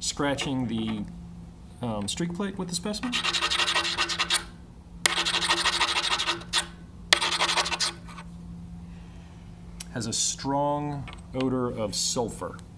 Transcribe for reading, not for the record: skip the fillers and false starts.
scratching the streak plate with the specimen. Has a strong odor of sulfur.